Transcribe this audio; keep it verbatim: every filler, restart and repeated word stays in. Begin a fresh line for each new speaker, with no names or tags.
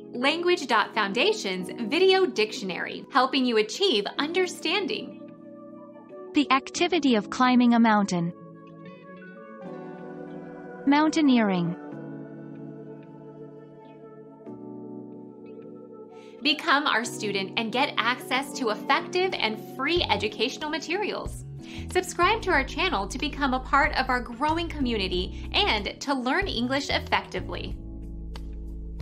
Language dot Foundation's Video Dictionary, helping you achieve understanding.
The activity of climbing a mountain. Mountaineering.
Become our student and get access to effective and free educational materials. Subscribe to our channel to become a part of our growing community and to learn English effectively.